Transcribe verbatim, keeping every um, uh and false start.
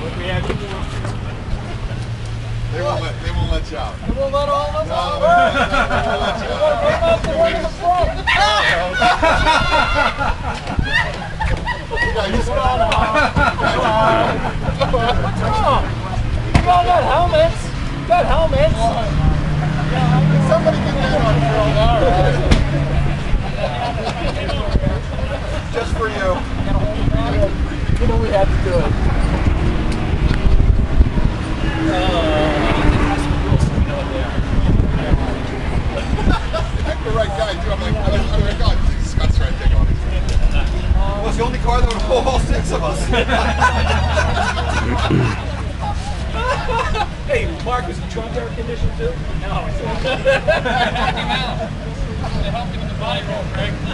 We have two more. They won't let, they won't let you out. They won't let all of us No, out. they won't let, they won't let you out. Bring up the one in the front. Yeah, he's Come on. You all got helmets. You got helmets. Somebody get that on film. All right. Just for you. You know we had to do it. I'm the right guy, too. I'm like, I'm like, God, Scott's trying to take on it. Well, it's the only car that would hold all six of us. Hey, Mark, was the trunk air conditioned too? No. They helped him in the body roll, Craig.